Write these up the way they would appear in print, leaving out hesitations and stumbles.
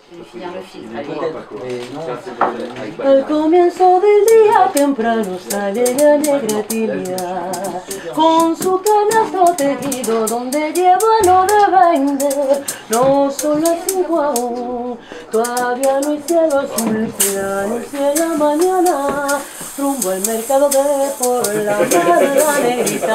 Al comienzo del día temprano sale la negra Tilia con su canasto tejido donde lleva no de vender. No son las 5 aún, todavía no hay cielo azul, se anuncia la mañana. Rumbo al mercado de por la mar, la negrita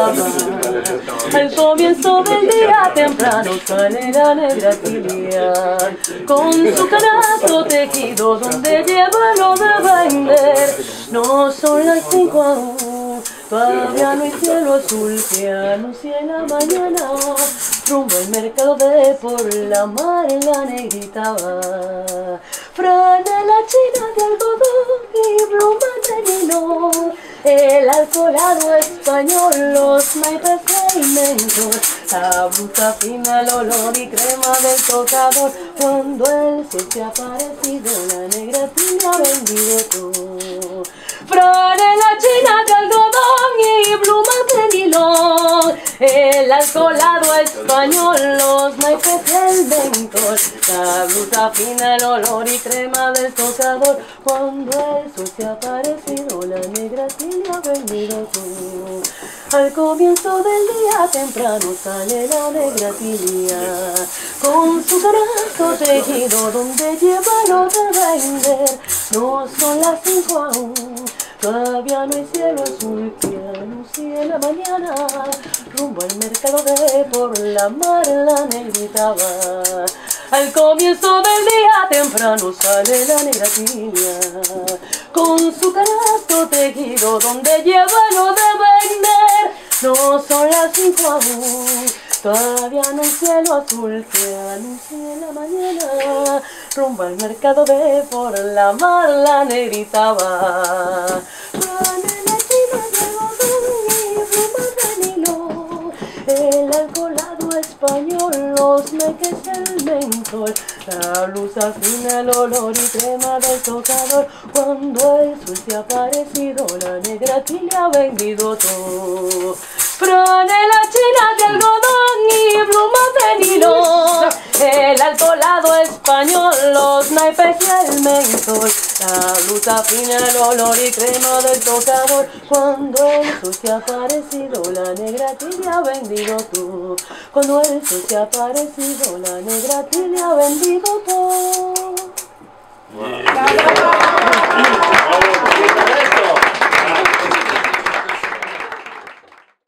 va. Al comienzo del día temprano sale la negra Tilia con su canasto tejido donde lleva lo de vender. No son las 5 aún, todavía no hay cielo azul que anuncia la mañana. Rumbo al mercado de por la mar, la negrita va. Franela china de algodón y pluma de nylon, el alcoholado español, los naipes de mentor, la blusa fina, el olor y crema del tocador. Cuando el sol se ha aparecido, la negra Tilia ha vendido todo. Franela china de algodón y pluma de nylon, el alcoholado español, los naipes del mentor, la blusa fina, el olor y crema del tocador. Cuando el sol se ha aparecido, la negra Tilia ha vendido todo. Al comienzo del día temprano sale la negra Tilia con su canasto tejido donde lleva lo de vender. No son las 5 aún, todavía no hay cielo azul que anuncie la mañana. Rumbo al mercado de por la mar, la negrita va. Al comienzo del día temprano sale la negra Tilia con su canasto tejido donde lleva lo de vender. No son las 5 aún, todavía no hay cielo azul que anuncie la mañana. Rumbo al mercado de por la mar, la negrita va. Franela china de algodón y pluma de nylon, el alcoholado español, los naipes del mentor, la blusa fina, el olor y crema del tocador. Cuando el sol se ha aparecido, la negra Tilia ha vendido todo. Franela china de algodón y pluma de nylon, el alcoholado español, los naipes y el mentor, la blusa fina, el olor y crema del tocador. Cuando el sol se ha aparecido, la negra Tilia ha vendido todo. Cuando el sol se ha aparecido, la negra Tilia ha vendido todo.